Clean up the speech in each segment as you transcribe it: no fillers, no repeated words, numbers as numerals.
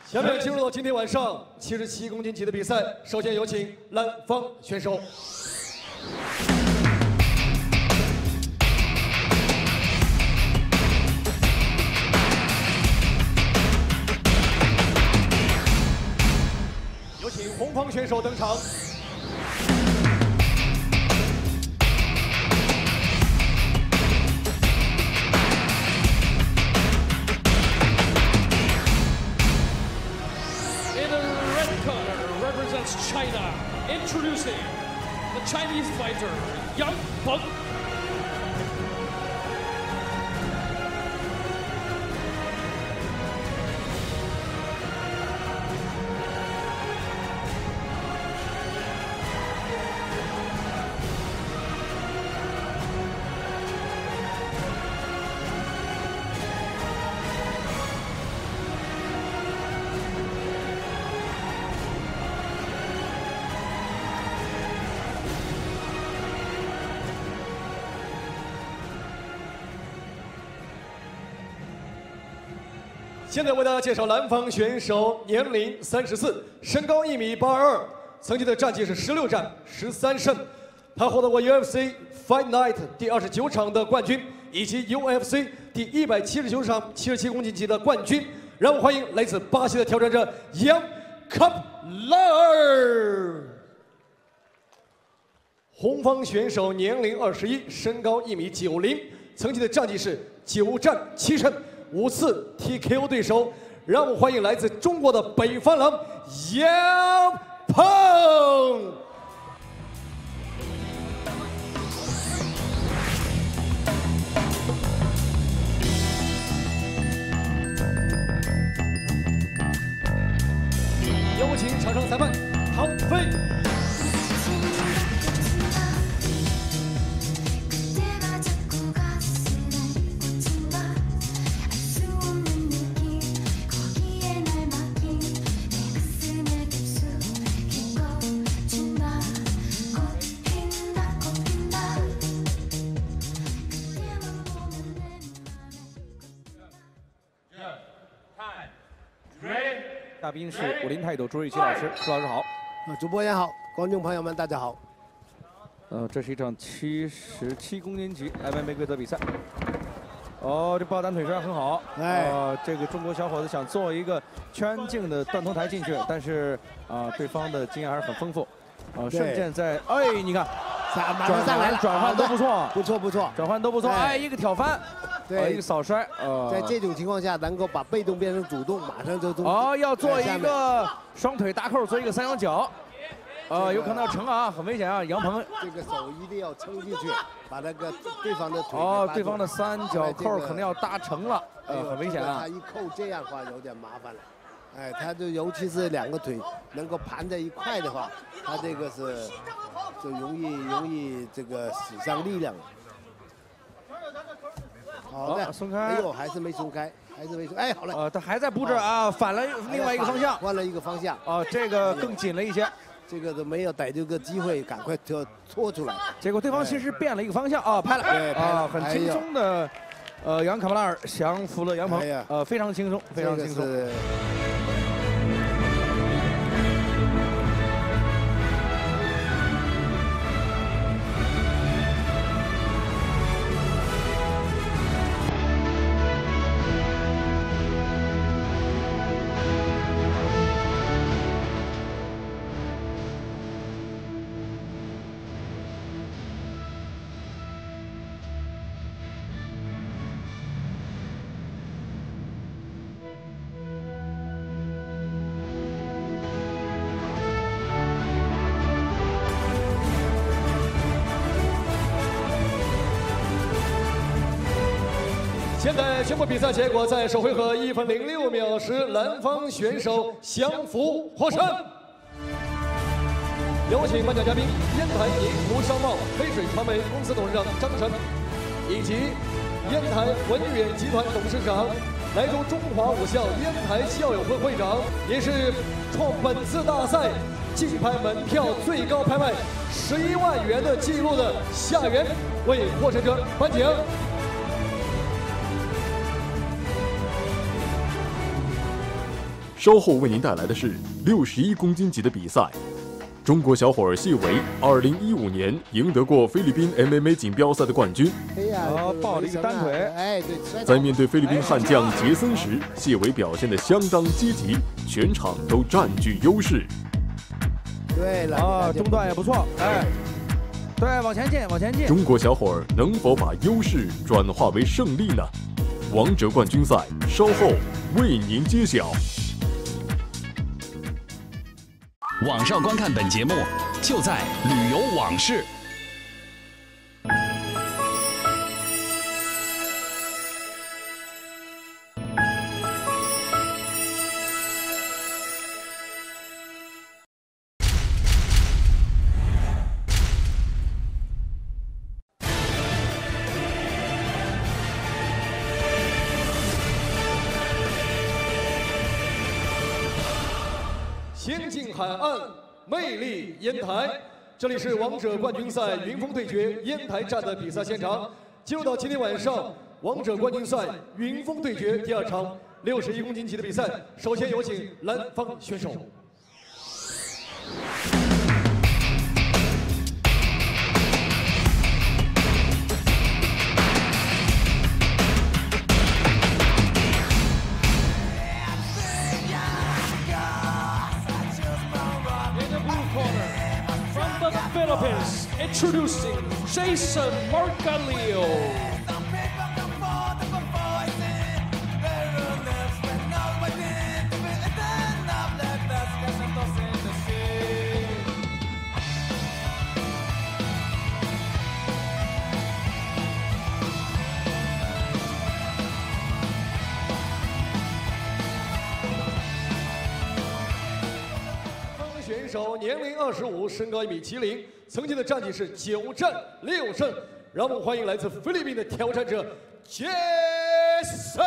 下面进入到今天晚上77公斤级的比赛，首先有请蓝方选手。有请红方选手登场。 China, introducing the Chinese fighter, Yang Peng. 现在为大家介绍蓝方选手，年龄34，身高1.82米，曾经的战绩是16战13胜。他获得过 UFC Fight Night 第29场的冠军，以及 UFC 第179场77公斤级的冠军。让我们欢迎来自巴西的挑战者 Yang Kaplan。红方选手年龄21，身高1.90米，曾经的战绩是9战7胜。 5次 TKO 对手，让我们欢迎来自中国的北方狼杨鹏。有请场上裁判唐飞。 嘉宾是武林泰斗朱瑞奇老师，朱老师好。 主播也好，观众朋友们大家好。 这是一场77公斤级 MMA 规则比赛。哦，这抱单腿摔很好。这个中国小伙子想做一个圈镜的断头台进去，但是对方的经验还是很丰富。瞬间在，你看， 马上上来了， 转换都不错， 不错， 转换都不错。一个挑翻。 对， 一个扫摔， 在这种情况下，能够把被动变成主动，马上就要做一个双腿搭扣，做一个三阳脚，有可能要成啊，很危险啊，杨鹏。 这个手一定要撑进去，把那个对方的腿对方的三角扣可能要搭成了，很危险啊。 他一扣这样的话有点麻烦了，他就尤其是两个腿能够盘在一块的话，他这个就容易这个使上力量了。 好的， 松开。 哎呦，还是没松开，好了。 他还在布置啊，反了另外一个方向， 换了一个方向。 这个更紧了一些， 这个都没有逮住个机会，赶快拖出来。 结果对方其实变了一个方向拍了，很轻松的，杨卡布拉尔降服了杨鹏，非常轻松，非常轻松。 现在宣布比赛结果，在首回合1分06秒时，蓝方选手降服获胜。有请颁奖嘉宾：烟台银湖商贸黑水传媒公司董事长张晨，以及烟台文远集团董事长、莱州中华武校烟台校友会会长，也是创本次大赛竞拍门票最高拍卖11万元的记录的夏元，为获胜者颁奖。 稍后为您带来的是61公斤级的比赛。中国小伙谢维2015年赢得过菲律宾 MMA 锦标赛的冠军。 抱了一个单腿。 哎，对。 在面对菲律宾悍将杰森时，谢维表现得相当积极，全场都占据优势。 对了， 中段也不错，哎，对，往前进，往前进。 中国小伙能否把优势转化为胜利呢？王者冠军赛稍后为您揭晓。 网上观看本节目，就在旅游往事。 仙境海岸，魅力烟台。这里是王者冠军赛云峰对决烟台站的比赛现场。进入到今天晚上王者冠军赛云峰对决第2场61公斤级的比赛。首先有请蓝方选手。 Philippines, introducing Jason Margalio. 方选手年龄25，身高1.70米，曾经的战绩是9战6胜。让我们欢迎来自菲律宾的挑战者杰森。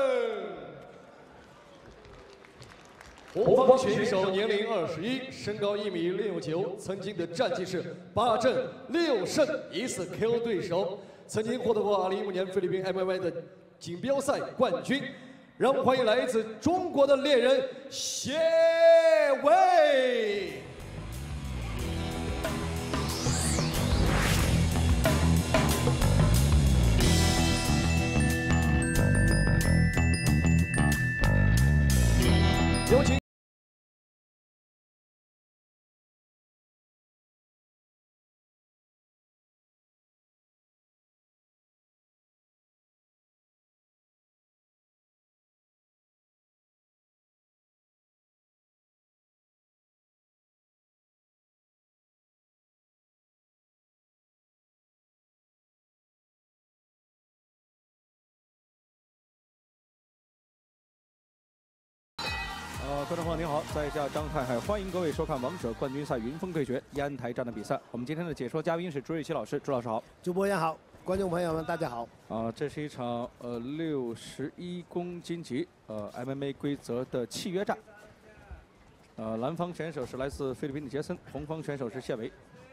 红方选手年龄21，身高1.69米，曾经的战绩是8战6胜，1次 KO 对手，曾经获得过2015年菲律宾 MMA 的锦标赛冠军。让我们欢迎来自中国的猎人谢维。有请。 观众朋友您好，在下张泰海，欢迎各位收看王者冠军赛云峰对决烟台站的比赛。我们今天的解说嘉宾是朱瑞奇老师，朱老师好。 主播也好，观众朋友们大家好。 这是一场61公斤级MMA 规则的契约战。蓝方选手是来自菲律宾的杰森，红方选手是谢维。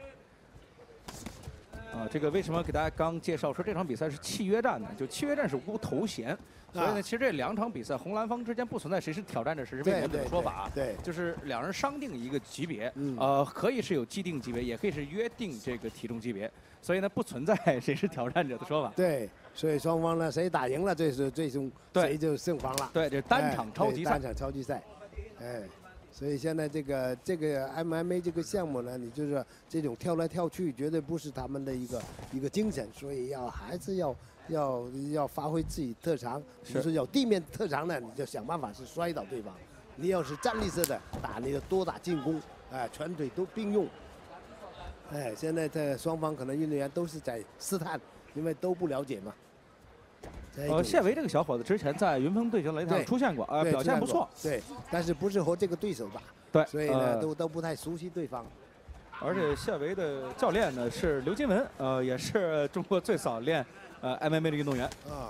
这个为什么给大家刚介绍说这场比赛是契约战呢？就契约战是无头衔。所以呢，其实这2场比赛，红蓝方之间不存在谁是挑战者，谁是卫冕者的说法。 对， 就是2人商定一个级别，可以是有既定级别，也可以是约定这个体重级别。所以呢，不存在谁是挑战者的说法。 对，所以双方呢，谁打赢了，这是最终谁就胜方了。 对，这单场超级赛。 单场超级赛，哎，所以现在这个 MMA 这个项目呢，你就是这种跳来跳去，绝对不是他们的一个精神，所以还是要发挥自己特长，就是有地面特长呢，你就想办法是摔倒对方；你要是站立式的打，你就多打进攻，哎，全腿都并用。哎，现在这双方可能运动员都是在试探，因为都不了解嘛。 谢维这个小伙子之前在云峰对决擂台上出现过，表现不错。 对，但是不是和这个对手打。 对， 所以呢，都不太熟悉对方。 而且谢维的教练呢是刘金文，也是中国最早练MMA 的运动员。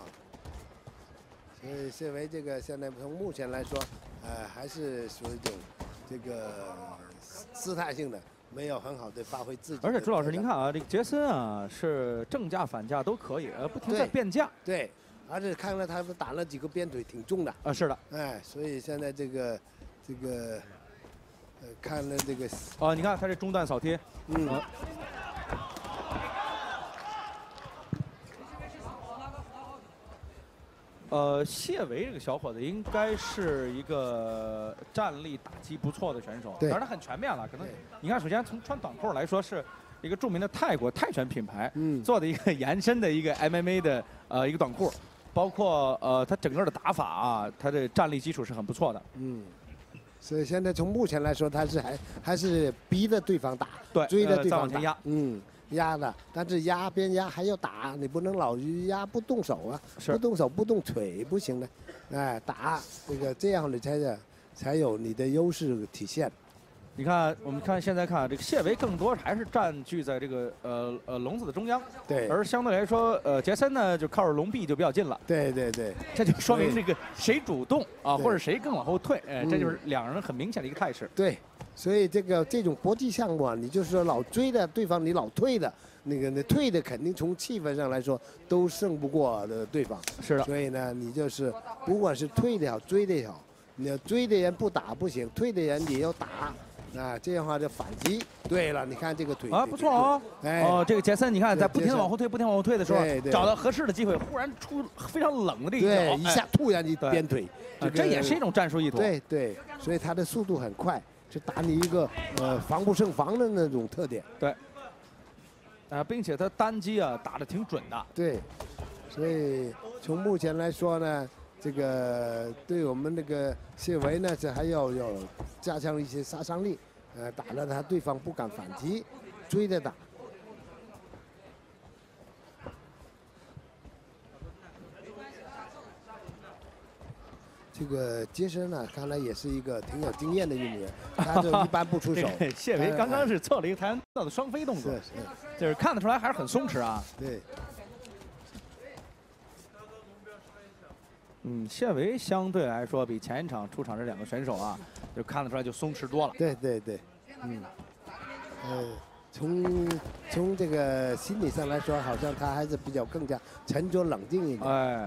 所以谢维这个现在从目前来说，还是属于一种这个试探性的，没有很好的发挥自己。 而且朱老师，您看啊，这个杰森啊是正架反架都可以，不停在变架。 对，而且看了他们打了几个鞭腿挺重的。 是的。 哎，所以现在这个这个看了这个哦，你看他这中段扫贴，谢维这个小伙子应该是一个站立打击不错的选手，当然他很全面了。可能你看，首先从穿短裤来说，是一个著名的泰国泰拳品牌做的一个延伸的一个 MMA 的一个短裤，包括他整个的打法啊，他的站立基础是很不错的。 所以现在从目前来说，他是还是逼着对方打， 对， 追着对方再往前压， 压的，但是压边压还要打，你不能老压不动手啊，不动手不动腿不行的，哎，打这样你才有你的优势体现。 你看，我们现在看这个谢维更多还是占据在这个笼子的中央， 对， 而相对来说，杰森呢就靠着笼壁就比较近了， 对， 这就说明这个谁主动啊，或者谁更往后退，这就是两人很明显的一个态势。 对，所以这种搏击项目啊，你就是说老追的对方，你老退的，那退的肯定从气氛上来说都胜不过的对方。 是的， 所以呢，你就是不管是退的也好，追的也好，你要追的人不打不行，退的人也要打。这样的话就反击。对了，你看这个腿啊，不错哦。哦，这个杰森，你看在不停的往后退、不停往后退的时候，找到合适的机会，忽然出非常冷的这一脚， 一下突然一鞭腿， 这也是一种战术意图。 对，所以他的速度很快，就打你一个防不胜防的那种特点。 对。并且他单击啊打得挺准的。 对，所以从目前来说呢。这个对我们那个谢维呢，这还要加强一些杀伤力，打了他对方不敢反击，追着打。这个杰森呢，看来也是一个挺有经验的运动员，他就一般不出手。 谢维刚刚是做了一个跆拳道的双飞动作，就是看得出来还是很松弛啊。 对。 谢维相对来说比前一场出场这两个选手啊，就看得出来就松弛多了。 对，从这个心理上来说，好像他还是比较更加沉着冷静一点。 哎，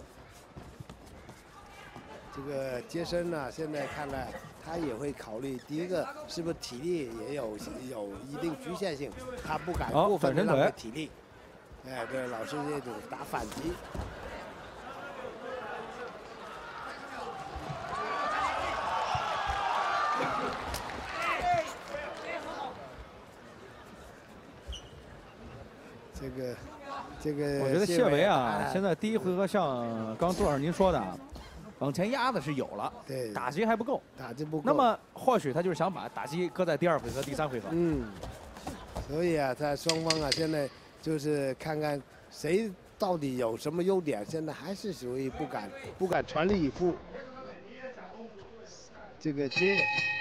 这个杰森呢，现在看来他也会考虑，第一个是不是体力也有一定局限性，他不敢过分的浪费体力。哎，对，老是这种打反击。这个， 我觉得谢维啊，现在第一回合像刚杜老师您说的，往前压的是有了， 对， 打击还不够， 打击不够。 那么或许他就是想把打击搁在第2回合、第3回合。 所以啊，他双方啊，现在就是看看谁到底有什么优点，现在还是属于不敢全力以赴。这个接。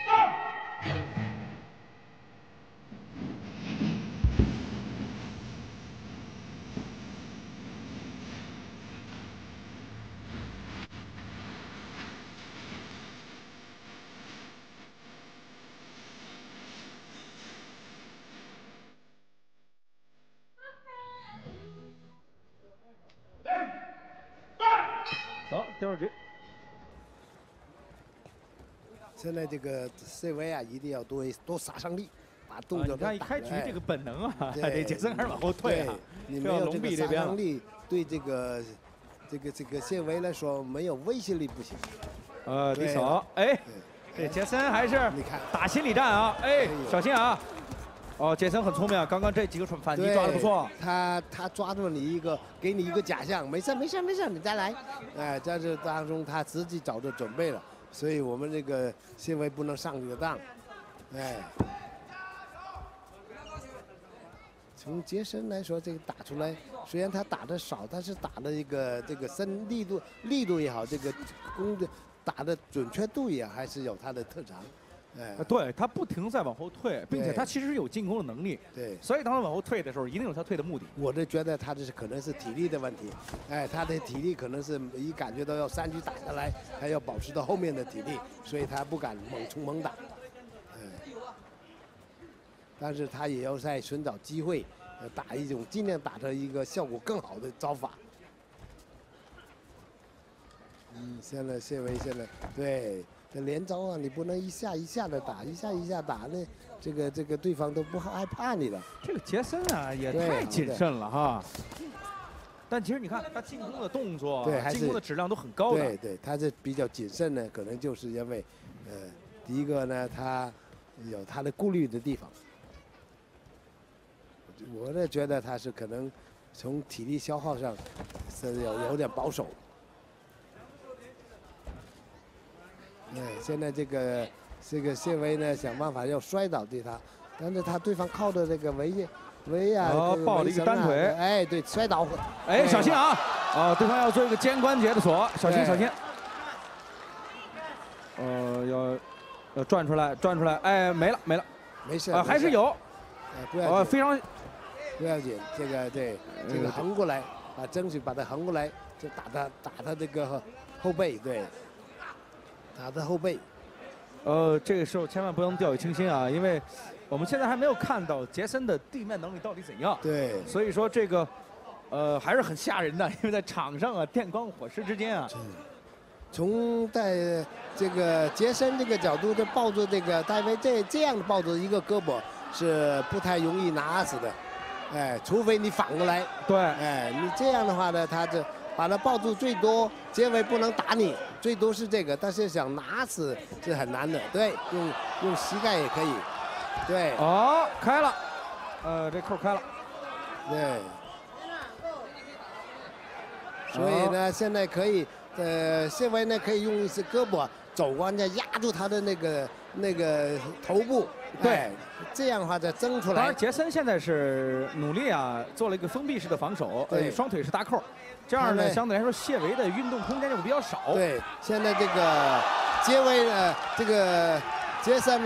好，第2局。 现在这个谢维啊，一定要多杀伤力，把动作。 你看一开局这个本能啊，这杰森还是往后退啊。 你没有这个杀伤力，对这个谢维来说没有威胁力不行。 低手，哎，这杰森还是你看打心理战啊，哎，小心啊。哦，杰森很聪明啊，刚刚这几个反击抓得不错。 他抓住你一个，给你一个假象，没事，你再来。哎，在这当中他自己早就准备了，所以我们这个谢维不能上这个当。哎，从杰森来说，这个打出来，虽然他打的少，但是打的这个力度也好，这个打的准确度也还是有他的特长。 对他不停在往后退，并且他其实有进攻的能力。 对， 所以当他往后退的时候，一定有他退的目的。 我就觉得他这是可能是体力的问题，哎，他的体力可能是一感觉到要3局打下来，还要保持到后面的体力，所以他不敢猛冲猛打。但是他也要在寻找机会，打一种尽量打成一个效果更好的招法。 现在谢维对这连招啊，你不能一下一下的打，一下一下打，那这个对方都不害怕你的。 这个杰森啊，也太谨慎了哈。但其实你看他进攻的动作， 对， 进攻的质量都很高的。 对，他是比较谨慎呢，可能就是因为，第一个呢，他有他的顾虑的地方。我呢觉得他是可能从体力消耗上是有点保守。现在这个谢维呢想办法要摔倒对他，但是他对方靠的这个围啊， 抱了一个单腿， 哎，对，摔倒。 哎，小心啊！对方要做一个肩关节的锁，小心小心。要转出来，哎，没了， 没事还是有。 不要紧， 非常不要紧，这个横过来，争取把它横过来，就打他这个后背，对。打的后背， 这个时候千万不能掉以轻心啊，因为我们现在还没有看到杰森的地面能力到底怎样。 对， 所以说这个，还是很吓人的，因为在场上啊，电光火石之间啊。 从在这个杰森这个角度的抱住这个戴维这样的抱住一个胳膊是不太容易拿死的，哎，除非你反过来。 对， 哎，你这样的话呢，他就把他抱住最多，结尾不能打你。最多是这个，但是想拿死是很难的。对，用膝盖也可以。对。 开了，这扣开了。 对。所以呢，现在可以，谢维呢可以用一些胳膊肘关节压住他的那个头部。对。这样的话再挣出来。 当然，杰森现在是努力啊，做了一个封闭式的防守，双腿是大扣。这样呢，相对来说，谢维的运动空间就比较少。 对，现在这个这个杰森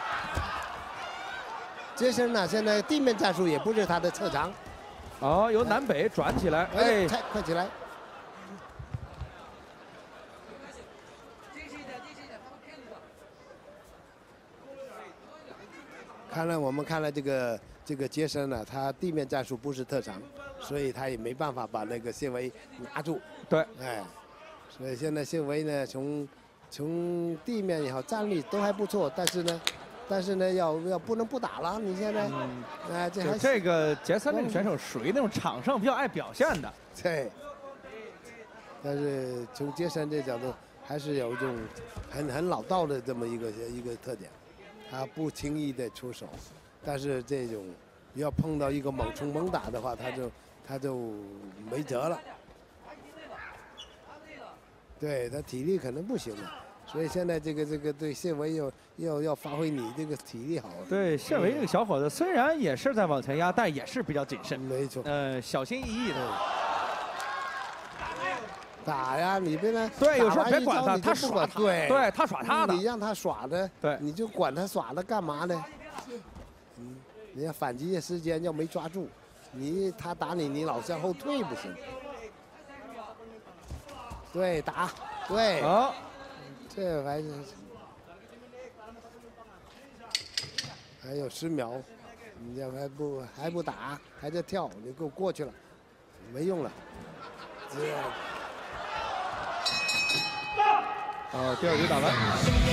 呐，现在地面战术也不是他的特长。 由南北转起来，哎， 快起来！我们看了这个杰森呢，他地面战术不是特长。所以他也没办法把那个谢维拿住。 对， 哎，所以现在谢维呢，从地面也好，站立都还不错，但是呢，要不能不打了。你现在， 这个杰森这个选手属于那种场上比较爱表现的。 对。但是从杰森这角度，还是有一种很老道的这么一个特点，他不轻易的出手，但是这种要碰到一个猛冲猛打的话，他就没辙了。对他体力可能不行了，所以现在这个对谢维要发挥你这个体力好。 对谢维这个小伙子虽然也是在往前压，但也是比较谨慎。 没错。 小心翼翼的。 打呀，你别呢。 对，有时候别管他，他耍他。 对， 他耍他的。 你让他耍的， 对， 你就管他耍的干嘛呢？你要反击的时间要没抓住，他打你，你老向后退不行。对，打，对。这还有10秒，你这还不打，还在跳，你给我过去了，没用了。 第2局打完。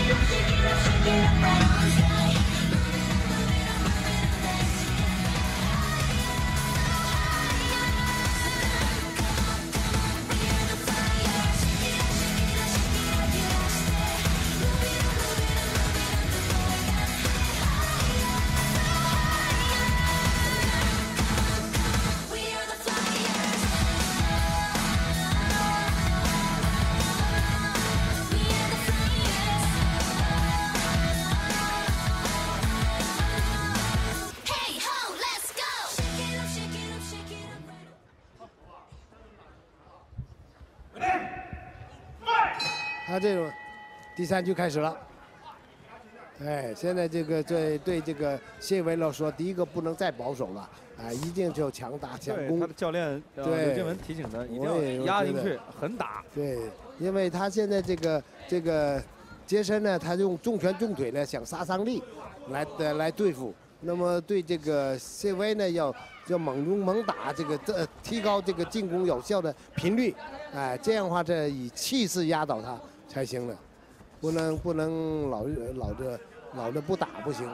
他这种第3局开始了，哎，现在这个对这个谢维来说，第一个不能再保守了，啊，一定就强打强攻。 他的教练刘建文提醒的，一定要压进去，狠打。 对，因为他现在这个杰森呢，他用重拳重腿呢想杀伤力来对付， 那么对这个谢薇呢，要猛攻猛打，提高这个进攻有效的频率，哎，这样的话这以气势压倒他才行了，不能老的不打不行。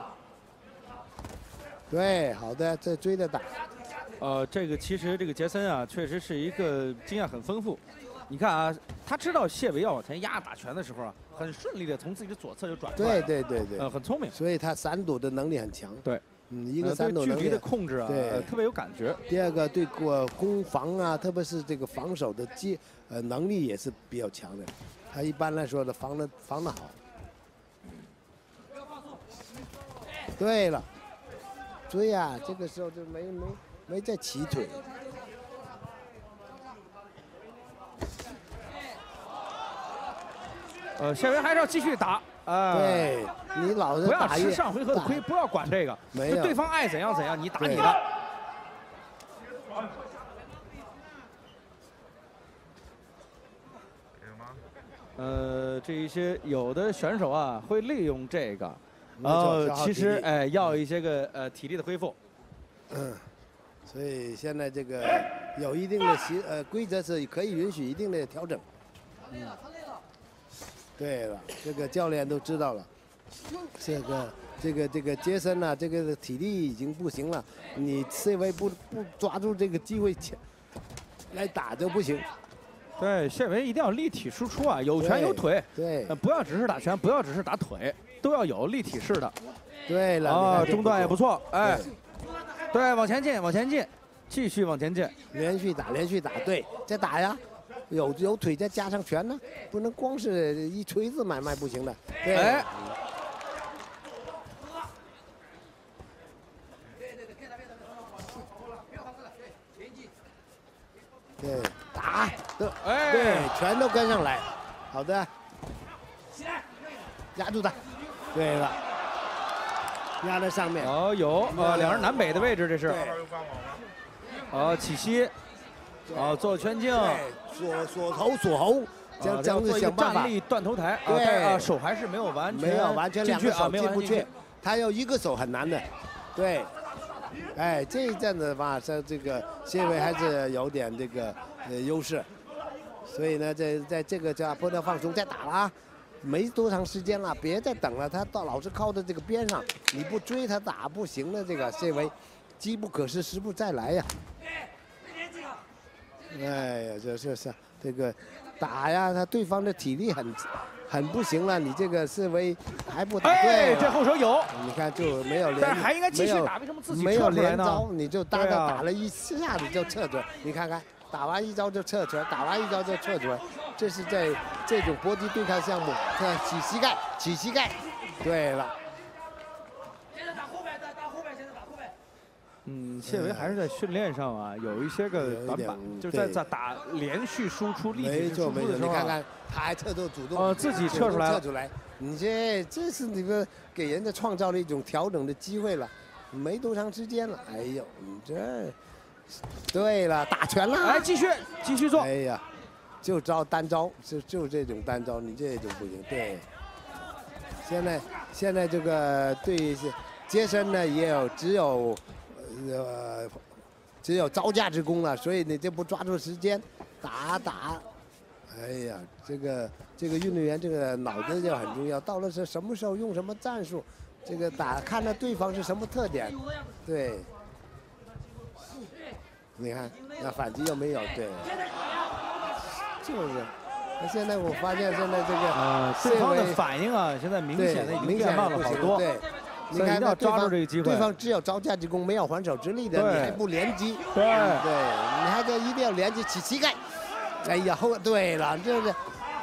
对，好的，这追着打。 这个其实这个杰森啊，确实是一个经验很丰富。你看啊，他知道谢维要往前压打拳的时候啊，很顺利的从自己的左侧就转出来。 对， 很聪明。 所以他闪躲的能力很强。 对， 一个闪躲能力， 对距离的控制啊，特别有感觉。 第二个对攻防啊，特别是这个防守的能力也是比较强的。他一般来说的防得好。对了，追啊，这个时候就没再起腿。 谢维还是要继续打。 对，你老是不要吃上回合的亏，不要管这个。 没有， 对方爱怎样怎样，你打你的。这一些有的选手啊会利用这个，其实要一些个体力的恢复。 所以现在这个有一定的规则是可以允许一定的调整。对了，这个教练都知道了。这个杰森啊，这个体力已经不行了，你谢维不抓住这个机会来打就不行。 对，谢维一定要立体输出啊，有拳有腿。 对， 不要只是打拳，不要只是打腿，都要有立体式的。 对了， 中段也不错，哎，对，往前进，往前进，继续往前进， 连续打，对，再打呀。有腿再加上拳呢，不能光是一锤子买卖不行的。对。哎。对，打，对，全都跟上来，好的，压住他，对了，压在上面。 有两人南北的位置，这是。起膝，做圈镜。 锁头锁喉，这样子想办法。 站立断头台， 对， 手还是没有完全两个手进不去，他要一个手很难的，对。哎，这一阵子吧，这个谢维还是有点这个优势，所以呢，在这个叫不能放松，再打了啊，没多长时间了，别再等了，他老是靠在这个边上，你不追他打不行的，这个谢维，机不可失，时不再来呀。哎呀，这这个打呀，他对方的体力很不行了，你这个谢维还不打对， 这后手有， 你看就没有连， 但是还应该继续打，为什么自己没有连呢？ 招，你就打了一下子就撤出来，你看看，打完一招就撤出来，打完一招就撤出来，这是在这种搏击对抗项目，看起膝盖，起膝盖，对了。 谢维还是在训练上啊，有一些个短板，就是在打连续输出、立体输出的时候， 你看看他还主动， 自己撤出来， 你这是你们给人家创造了一种调整的机会了，没多长时间了，哎呦，你这，对了，打拳了， 来继续做， 哎呀，就单招，就这种单招，你这种不行，对，现在这个对接身呢也有只有招架之功了，所以你这不抓住时间，打，哎呀，这个运动员这个脑子就很重要，到了是什么时候用什么战术，这个看着对方是什么特点，对，你看那反击又没有，对，就是，那现在我发现现在这个对方的反应啊，现在明显的已经变慢了好多。 对， 你看，要抓住这个机会。 对方只有招架之功，没有还手之力的，你还不连击。对，你还得一定要连击起膝盖。哎呀，对了，这是。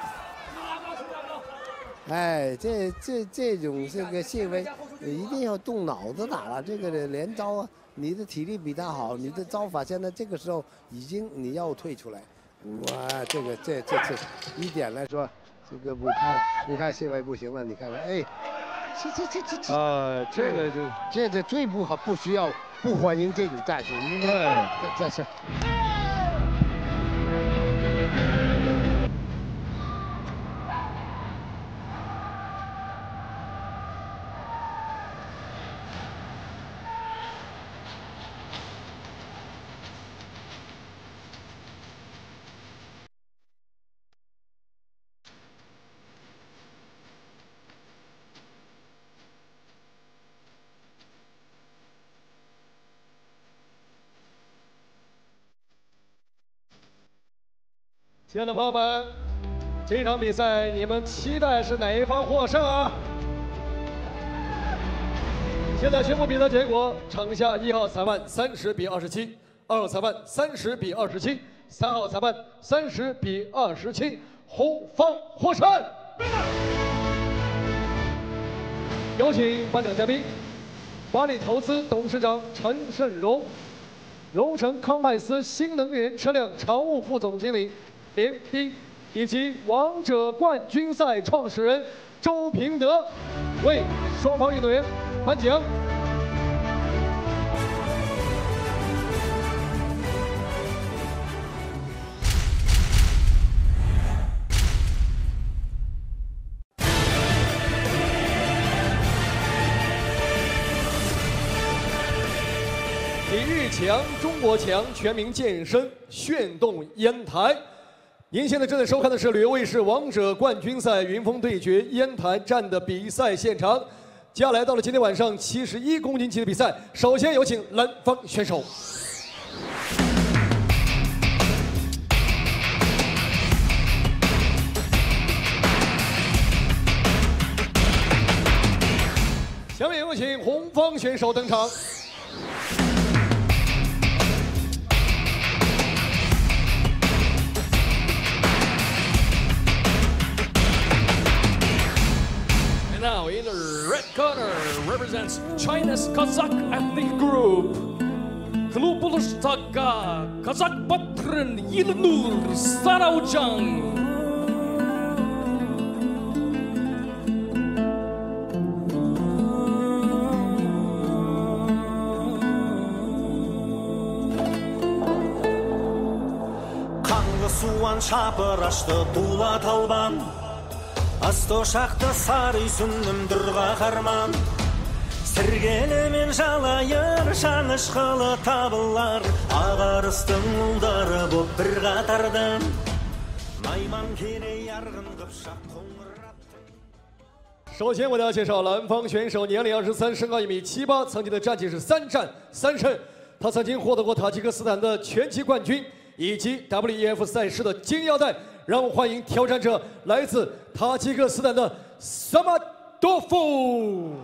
哎，这种这个谢维一定要动脑子打了，这个连招啊，你的体力比他好，你的招法现在这个时候已经你要退出来。哇，这一点来说，这个你看谢维不行了，你看看，哎。这最不好，不需要，不欢迎这种战术。这是。 亲爱的朋友们，这场比赛你们期待是哪一方获胜啊？现在宣布比赛结果：场下1号裁判30比27，2号裁判30比27，3号裁判30比27，红方获胜。有请颁奖嘉宾，华丽投资董事长陈胜荣，荣成康派斯新能源车辆常务副总经理连斌，以及王者冠军赛创始人周平德，为双方运动员颁奖。体育强，中国强，全民健身，炫动烟台。您现在正在收看的是旅游卫视《王者冠军赛》云峰对决烟台站的比赛现场。接下来到了今天晚上71公斤级的比赛，首先有请蓝方选手。下面有请红方选手登场。 Now in the red corner represents China's Kazakh ethnic group. Klubulustaka Kazakh Batran Yilnur Saraujang. Kanlı suan şapır açtı Tula Talban. Асто шақты сары сүннім дұрға қарман Сіргелі мен жалайыр шанышқылы табылар Ағарыстың ұлдары боп бір қатардан Найман керей арғын қыпшақ қоңырап 首先，我要介绍蓝方选手，年龄23，身高1米78，曾经的战绩是3战3胜。他曾经获得过塔吉克斯坦的拳击冠军以及 WEF 赛事的金腰带。让我们欢迎挑战者，来自塔吉克斯坦的萨马多夫。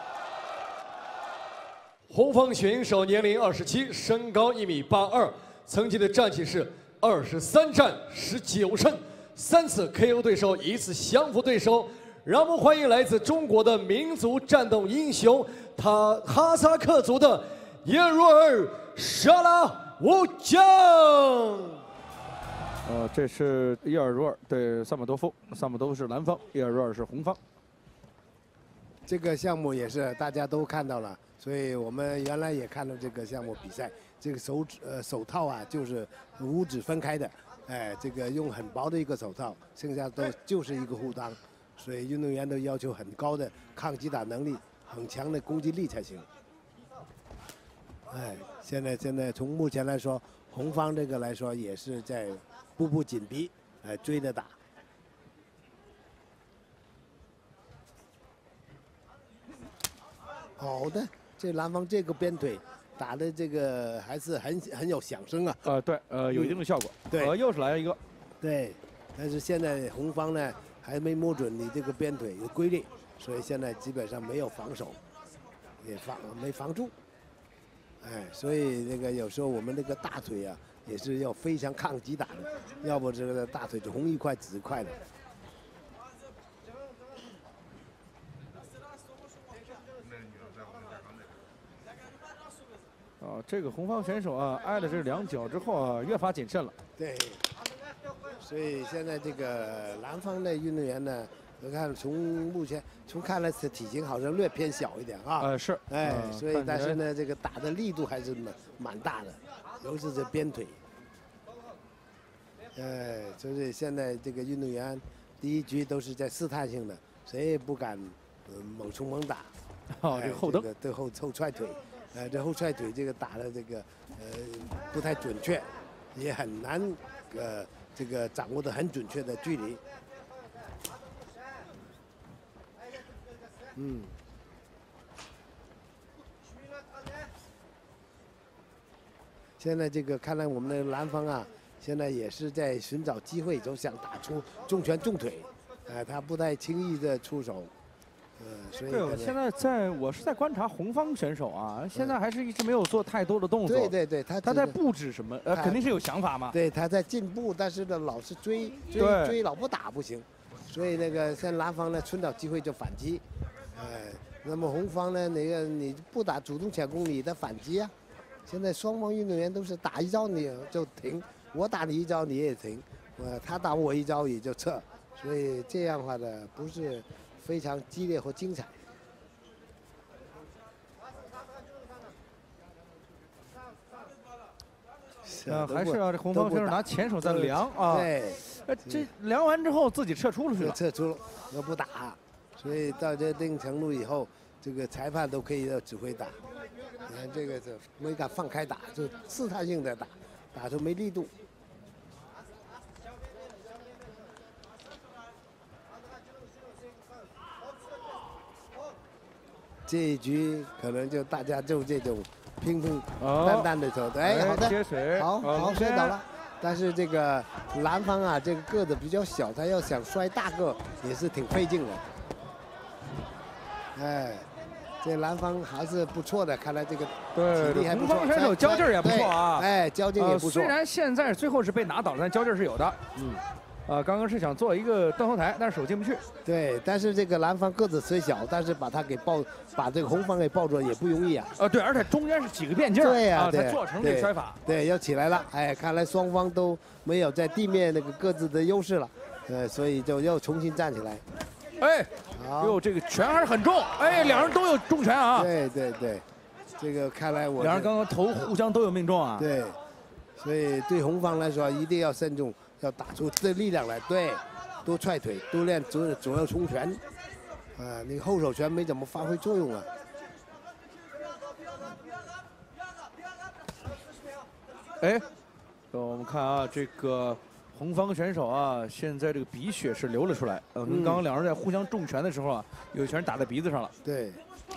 红方选手年龄27，身高1米82，曾经的战绩是23战19胜，3次 KO 对手，1次降服对手。让我们欢迎来自中国的民族战斗英雄，哈萨克族的叶若尔沙拉乌江。 这是叶尔若尔对萨马多夫，萨马多夫是蓝方，叶尔若尔是红方。 这个项目也是大家都看到了，所以我们原来也看到这个项目比赛，这个手套啊就是五指分开的，哎，这个用很薄的一个手套，剩下都就是一个护裆，所以运动员都要求很高的抗击打能力，很强的攻击力才行。哎，现在从目前来说，红方这个来说也是在步步紧逼，哎，追着打。好的，这蓝方这个鞭腿打的这个还是很有响声啊。 对，有一定的效果。 对， 又是来一个。 对，但是现在红方呢还没摸准你这个鞭腿的规律，所以现在基本上没有防守，也没防住。哎，所以那个有时候我们那个大腿啊也是要非常抗击打的，要不这个大腿就红一块紫一块的。 这个红方选手啊，挨了这2脚之后啊，越发谨慎了。 对，所以现在这个蓝方的运动员呢，我看目前看来体型好像略偏小一点啊。 是。 哎，所以但是呢，这个打的力度还是蛮大的，尤其是这鞭腿。哎，所以现在这个运动员第一局都是在试探性的，谁也不敢猛冲猛打。 这个后蹬， 对后踹腿。这后踹腿这个打的这个不太准确，也很难这个掌握的很准确的距离。现在这个看来我们的蓝方啊， 现在也是在寻找机会，就想打出重拳重腿，他不太轻易的出手，所以对，我是在观察红方选手啊，现在还是一直没有做太多的动作。 对， 他在布置什么？肯定是有想法嘛。 对，他在进步，但是呢，老是追，老不打不行，所以那个像蓝方呢，寻找机会就反击，那么红方呢，你不打主动抢攻，你的反击啊。现在双方运动员都是打一招你就停，我打你一招你也停，他打我一招也就撤，所以这样的话呢，不是非常激烈和精彩。 还是要这红方选手拿前手在量啊。 对， 这量完之后自己撤出了去了， 撤出了，又不打，所以到这一定程度以后，这个裁判都可以指挥打。你看这个是没敢放开打，就试探性的打，打出没力度。这一局可能就大家就这种平平淡淡的走，好的， 接水， 好摔倒了。但是这个蓝方啊，这个个子比较小，他要想摔大个也是挺费劲的。这蓝方还是不错的，看来这个体力还不错。 红方选手交劲也不错啊， 交劲也不错。 虽然现在最后是被拿倒了，但交劲是有的。刚刚是想做一个断后台，但是手进不去。 对，但是这个蓝方个子虽小，但是把这个红方给抱住也不容易啊。 对，而且中间是几个变劲对呀， 才做成这个摔法。 对，要起来了。看来双方都没有在地面那个各自的优势了，所以就又重新站起来。 这个拳还是很重。两人都有重拳啊。 对，这个看来两人刚刚头互相都有命中啊。 对，所以对红方来说一定要慎重。要打出这力量来，对，多踹腿，多练左右冲拳，那个后手拳没怎么发挥作用啊。 我们看啊，这个红方选手啊，现在这个鼻血是流了出来。跟刚刚两人在互相重拳的时候啊，有一拳打在鼻子上了。 对，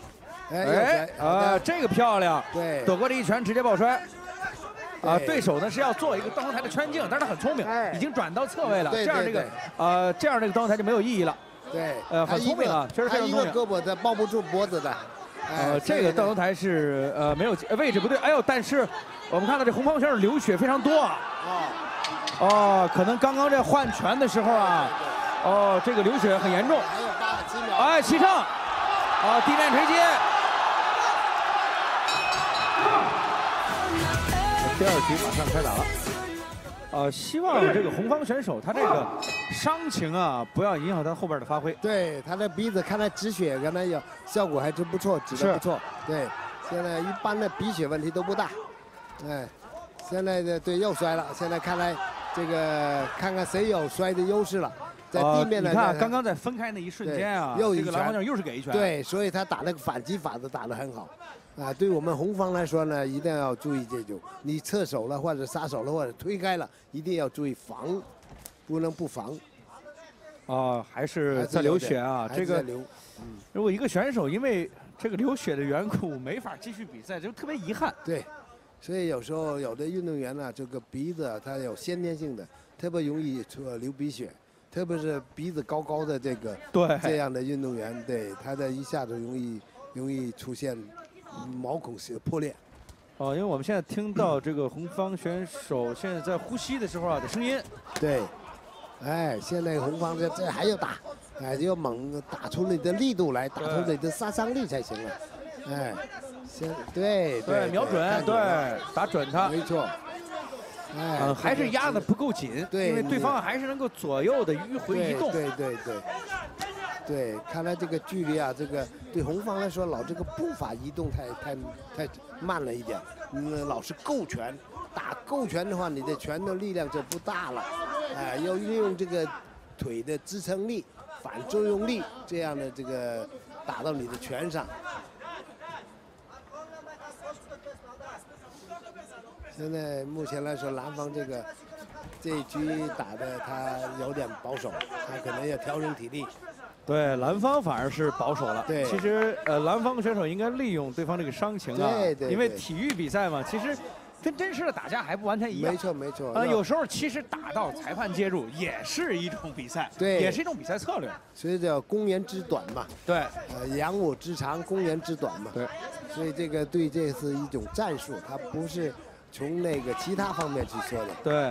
这个漂亮， 对， 躲过这一拳，直接抱摔。对手呢是要做一个断后台的穿镜，但是他很聪明，已经转到侧位了。这样这个断后台就没有意义了。 对， 很聪明啊，确实非常聪明。 他一个胳膊的抱不住脖子的。 这个断头台是没有位置不对，但是我们看到这红方选手流血非常多啊。可能刚刚这换拳的时候啊，这个流血很严重。 还有8、7秒。 齐上，地面锤击。第二局马上开打了，希望这个红方选手他这个伤情啊，不要影响他后边的发挥。 对，他的鼻子看来止血，看来效果还真不错，止得不错。对，现在一般的鼻血问题都不大。现在又摔了，现在看来这个看看谁有摔的优势了。在地面呢， 你看刚刚在分开那一瞬间啊，这个蓝方选手又是给一拳。 对，所以他打那个反击法子打得很好。对我们红方来说呢，一定要注意这种，你侧手了或者杀手了或者推开了，一定要注意防，不能不防。 还是在流血啊，这个如果一个选手因为这个流血的缘故没法继续比赛，就特别遗憾。 对，所以有时候有的运动员呢，这个鼻子它有先天性的，特别容易流鼻血，特别是鼻子高高的这样的运动员，对他的一下子容易出现毛孔破裂。 因为我们现在听到这个红方选手现在在呼吸的时候的声音。 对，现在红方这还要打，要猛打出你的力度来，打出你的杀伤力才行了。对， 瞄准，对，打准他。 没错。 还是压得不够紧， 对， 因为对方还是能够左右的迂回移动。 对，看来这个距离啊，这个对红方来说，老这个步伐移动太慢了一点，老是勾拳，打勾拳的话，你的拳的力量就不大了，要利用这个腿的支撑力、反作用力这样的这个打到你的拳上。现在目前来说，蓝方这一局打的他有点保守，他可能要调整体力。 对，蓝方反而是保守了。 对， 其实蓝方选手应该利用对方这个伤情啊，因为体育比赛嘛，其实跟真实的打架还不完全一样。 没错没错。 有时候其实打到裁判介入也是一种比赛， 对， 也是一种比赛策略。 所以叫公言之短嘛。 对。 扬我之长，公言之短嘛。 对。 所以这个对这是一种战术，它不是从那个其他方面去说的。 对。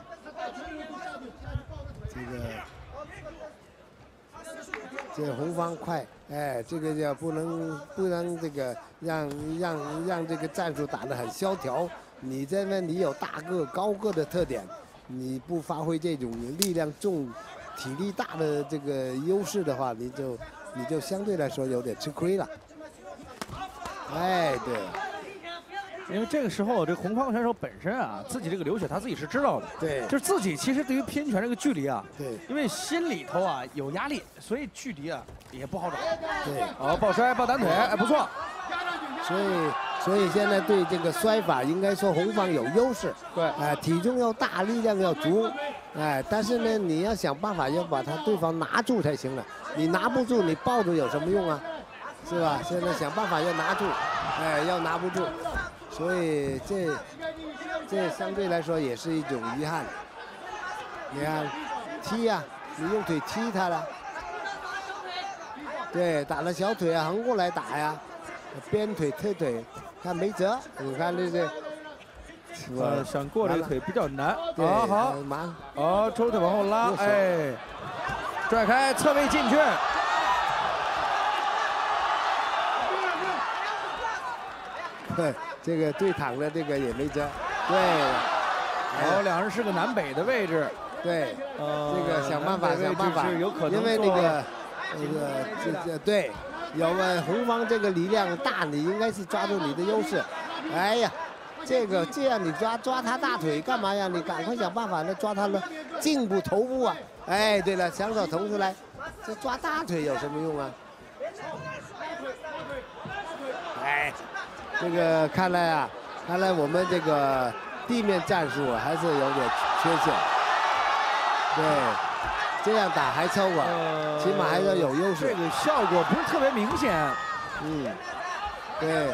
这个红方快，哎，这个叫不能这个让这个战术打得很萧条。你在那里有大个高个的特点，你不发挥这种力量重、体力大的这个优势的话，你就相对来说有点吃亏了。哎，对。 因为这个时候，这红方选手本身啊，自己这个流血他自己是知道的， 对， 就是自己其实对于拼拳这个距离啊， 对， 因为心里头啊有压力，所以距离啊也不好找。 对， 抱摔抱单腿，哎，不错。 所以现在对这个摔法，应该说红方有优势。 对， 哎，体重要大，力量要足，哎，但是呢，你要想办法要把对方拿住才行了。你拿不住，你抱着有什么用啊？是吧？现在想办法要拿住，哎，要拿不住。所以这相对来说也是一种遗憾。你看，踢呀，你用腿踢他了，对，打了小腿啊，横过来打呀，鞭腿、推腿，看没辙。你看这个， 想过这个腿比较难。 好， 好，抽腿往后拉，哎，拽开，侧位进去。 对。这个对躺的这个也没辙，对， 好，两人是个南北的位置， 对，这个想办法， 有可能， 因为那个对，有个红方这个力量大，你应该是抓住你的优势，哎呀，这样你抓他大腿干嘛呀？你赶快想办法呢，抓他的颈部、头部啊，哎，对了，双手腾出来，这抓大腿有什么用啊？哎。这个看来我们这个地面战术还是有点缺陷。对，这样打还凑合，起码还要有优势。 这个效果不是特别明显。 对。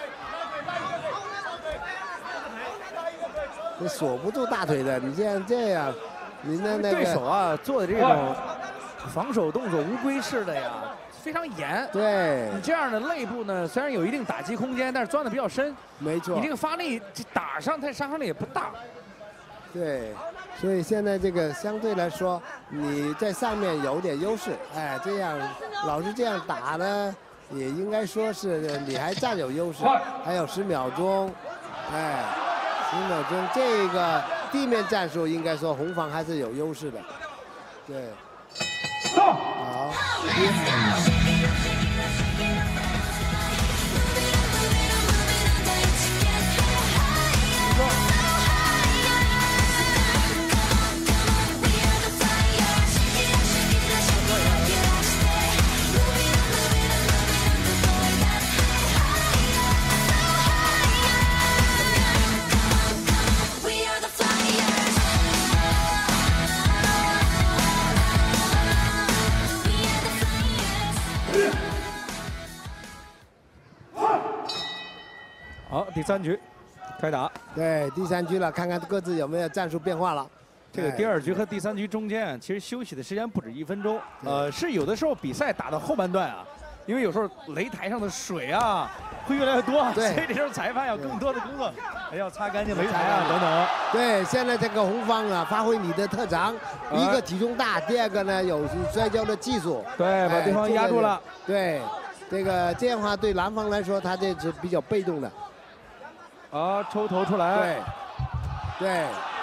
你锁不住大腿的，你这样，你那个对手啊做的这种防守动作乌龟式的呀。非常严， 对你这样的肋部呢，虽然有一定打击空间，但是钻的比较深， 没错。 你这个发力打上，它杀伤力也不大。 对，所以现在这个相对来说，你在上面有点优势，哎，这样老是这样打呢，也应该说是你还占有优势，还有10秒钟，哎，10秒钟，这个地面战术应该说红方还是有优势的，对。好。 好，第3局开打。 对，第3局了，看看各自有没有战术变化了。 这个第2局和第3局中间，其实休息的时间不止1分钟。是有的时候比赛打到后半段啊，因为有时候擂台上的水啊会越来越多，所以这时候裁判要更多的工作，要擦干净擂台啊等等。 对，现在这个红方啊，发挥你的特长，一个体重大，第二个呢有摔跤的技术， 对，把对方压住了。 对，这样的话对蓝方来说，他这是比较被动的。 好，抽头出来。 对。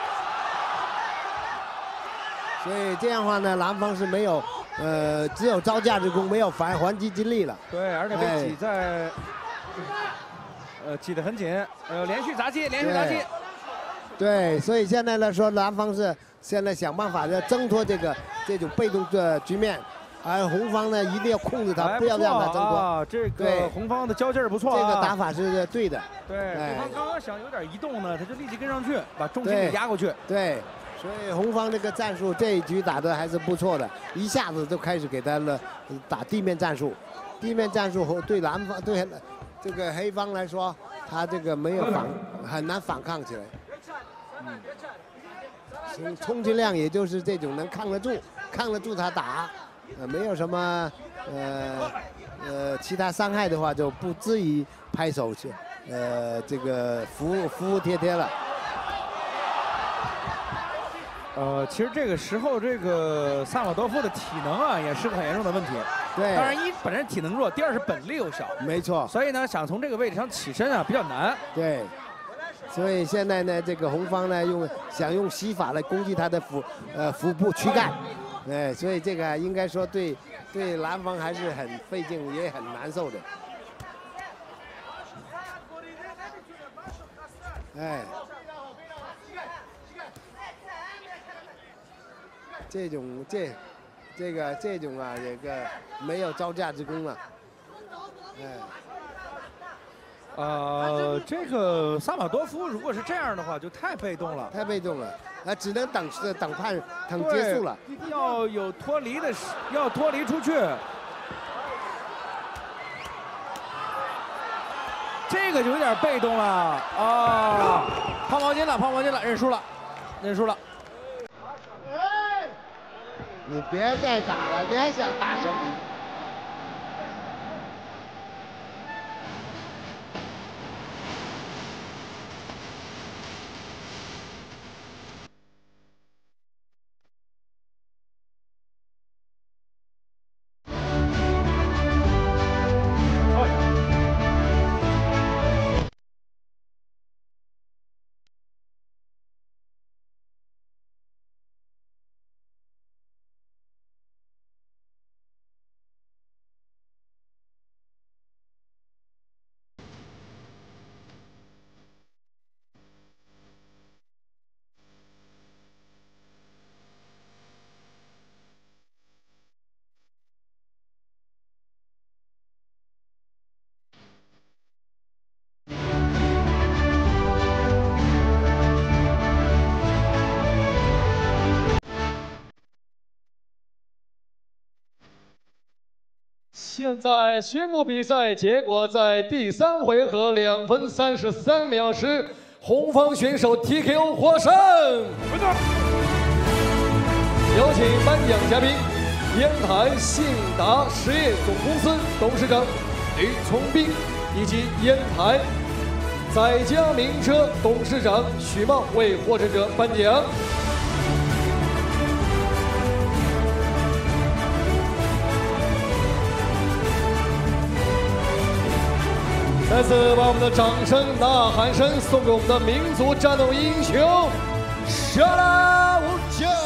所以这样的话呢，蓝方是没有，只有招架之功，没有还击之力了。 对，而且被挤在，挤得很紧，连续砸击，连续砸击。 对，所以现在来说，蓝方是现在想办法要挣脱这种被动的局面。而红方呢，一定要控制他，不要让他挣脱。 这个红方的交劲儿不错， 这个打法是对的。 对，对方刚刚想有点移动呢，他就立即跟上去，把重心给压过去。 对，所以红方这个战术这一局打的还是不错的，一下子就开始给他了打地面战术。地面战术对蓝方对这个黑方来说， 他这个没有很难反抗起来。充其量也就是这种能抗得住他打，没有什么其他伤害的话，就不至于拍手去，这个服服帖帖了。 其实这个时候，这个萨马多夫的体能啊，也是个很严重的问题。 对， 当然一本身体能弱，第二是本力又小。 没错。 所以呢，想从这个位置上起身啊，比较难。 对。所以现在呢，这个红方呢想用膝法来攻击他的腹部躯干，所以这个应该说对蓝方还是很费劲，也很难受的。这种啊，这个没有招架之功了， 这个萨马多夫如果是这样的话，就太被动了， 太被动了，只能等判等结束了。 要有脱离的，要脱离出去。这个就有点被动了啊！抛毛巾了，认输了。 你别再打了，你还想打什么？ 现在宣布比赛结果，在第3回合2分33秒时，红方选手 TKO 获胜。有请颁奖嘉宾，烟台信达实业总公司董事长吕从斌，以及烟台载嘉名车董事长许茂为获胜者颁奖。再次把我们的掌声、呐喊声送给我们的民族战斗英雄，沙拉乌江。